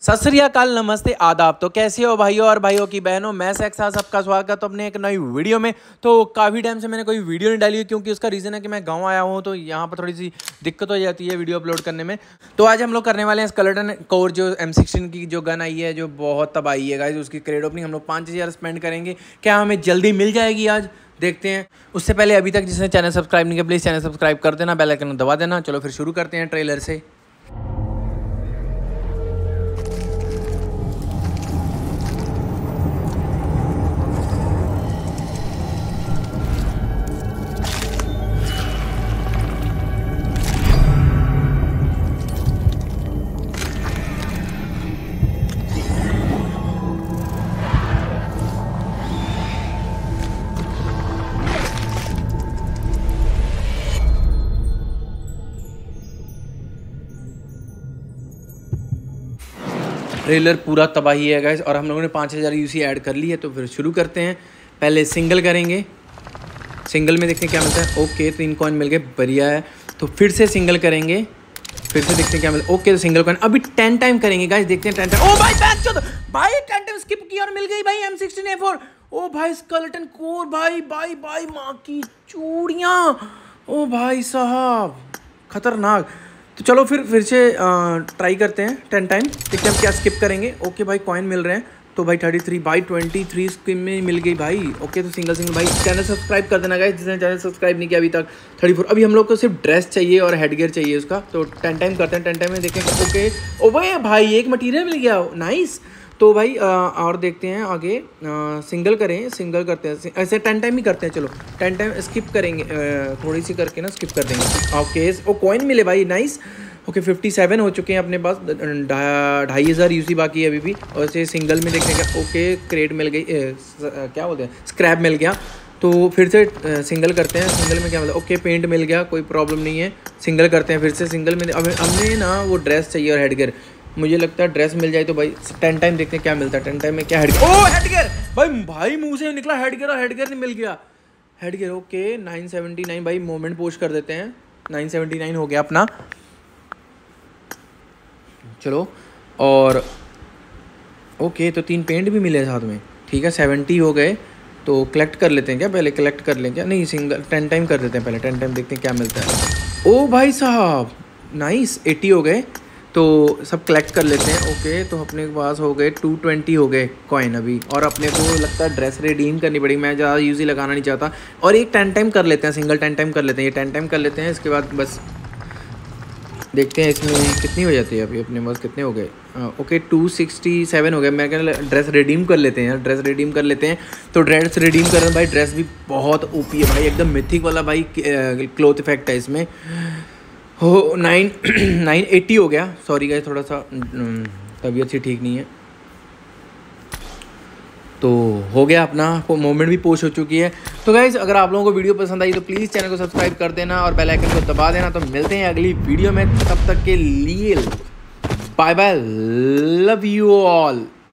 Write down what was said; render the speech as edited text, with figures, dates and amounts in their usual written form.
सत श्री अकाल, नमस्ते, आदाब। तो कैसे हो भाइयों और भाइयों की बहनों, मैं सेक्सा सबका स्वागत है अपने एक नई वीडियो में। तो काफ़ी टाइम से मैंने कोई वीडियो नहीं डाली है क्योंकि उसका रीज़न है कि मैं गांव आया हूं तो यहाँ पर थोड़ी सी दिक्कत हो जाती है वीडियो अपलोड करने में। तो आज हम लोग करने वाले हैं स्केलेटन कोर जो M16 की जो गन आई है जो बहुत तबाही है गाइस। उसकी क्रेड ओपनिंग हम लोग 5000 स्पेंड करेंगे। क्या हमें जल्दी मिल जाएगी आज? देखते हैं। उससे पहले अभी तक जिसने चैनल सब्सक्राइब नहीं किया प्लीज़ चैनल सब्सक्राइब कर देना, बेल आइकन दबा देना। चलो फिर शुरू करते हैं ट्रेलर से। ट्रेलर पूरा तबाही है गाइस और हम लोगों ने 5000 यूसी ऐड कर ली है। तो फिर शुरू करते हैं। पहले सिंगल करेंगे, सिंगल में देखते हैं क्या मिलता है। ओके 3 कॉइन मिल गए, बढ़िया है। तो फिर से सिंगल करेंगे, फिर से देखते हैं क्या मिलता है। ओके तो सिंगल कॉइन अभी 10 टाइम करेंगे गाइस, देखते हैं 10 टाइम। ओ भाई भाई 10 टाइम स्किप किया और मिल गई भाई M16A4। ओ भाई स्केलेटन कोर, भाई भाई भाई माँ की चूड़ियाँ। ओ भाई साहब खतरनाक। तो चलो फिर से ट्राई करते हैं 10 टाइम, देखते हैं क्या स्किप करेंगे। ओके भाई कॉइन मिल रहे हैं। तो भाई 33 भाई 23 स्किप में मिल गई भाई। ओके तो सिंगल भाई चैनल सब्सक्राइब कर देना गाइस जिसने चैनल सब्सक्राइब नहीं किया अभी तक। 34 अभी हम लोग को सिर्फ ड्रेस चाहिए और हेडगियर चाहिए उसका। तो 10 टाइम करते हैं। 10 टाइम में देखें। ओके ओ भाई एक मटीरियल मिल गया, नाइस। तो भाई और देखते हैं आगे। सिंगल करें, सिंगल करते हैं ऐसे 10 टाइम ही करते हैं। चलो 10 टाइम स्किप करेंगे, थोड़ी सी करके ना स्किप कर देंगे। ओके ओ कॉइन मिले भाई, नाइस। ओके 57 हो चुके हैं अपने पास, 2500 यूसी बाकी है अभी भी। और ऐसे सिंगल में देखते हैं क्या। ओके क्रेड मिल गई, क्या बोलते हैं, स्क्रैप मिल गया। तो फिर से सिंगल करते हैं। सिंगल में क्या मिला। ओके पेंट मिल गया, कोई प्रॉब्लम नहीं है। सिंगल करते हैं फिर से। सिंगल में हमें ना वो ड्रेस चाहिए और हेडगियर। मुझे लगता है ड्रेस मिल जाए तो भाई 10 टाइम देखते हैं क्या मिलता है। 10 टाइम में क्या हेडगियर। ओ हेडगियर भाई मुंह से निकला हेडगियर और हेडगियर नहीं मिल गया। हेडगियर ओके 979 भाई मोमेंट पोस्ट कर देते हैं। 979 हो गया अपना। चलो और ओके तो 3 पेंट भी मिले साथ में, ठीक है 70 हो गए। तो कलेक्ट कर लेते हैं क्या, पहले कलेक्ट कर लें क्या, नहीं सिंगल 10 टाइम कर देते हैं पहले। 10 टाइम देखते हैं क्या मिलता है। ओ भाई साहब नाइस 80 हो गए। तो सब कलेक्ट कर लेते हैं। ओके तो अपने पास हो गए 220 हो गए कॉइन अभी। और अपने को लगता है ड्रेस रिडीम करनी पड़ेगी, मैं ज़्यादा यूज़ी लगाना नहीं चाहता। और एक 10 टाइम कर लेते हैं, सिंगल 10 टाइम कर लेते हैं। ये 10 टाइम कर लेते हैं, इसके बाद बस देखते हैं इसमें कितनी हो जाती है। अभी अपने पास कितने हो गए। ओके 267 हो गए। मैं कह ड्रेस रिडीम कर लेते हैं यार, ड्रेस रिडीम कर लेते हैं। तो ड्रेस रिडीम कर रहे हैं भाई। ड्रेस भी बहुत ओपी है भाई, एकदम मिथिक वाला भाई क्लोथ इफेक्ट है इसमें। हो 980 हो गया। सॉरी गाइस थोड़ा सा तबीयत सी ठीक नहीं है। तो हो गया अपना मोमेंट भी पोस्ट हो चुकी है। तो गाइस अगर आप लोगों को वीडियो पसंद आई तो प्लीज़ चैनल को सब्सक्राइब कर देना और बेल आइकन को दबा देना। तो मिलते हैं अगली वीडियो में, तब तक के लिए bye bye, love you all.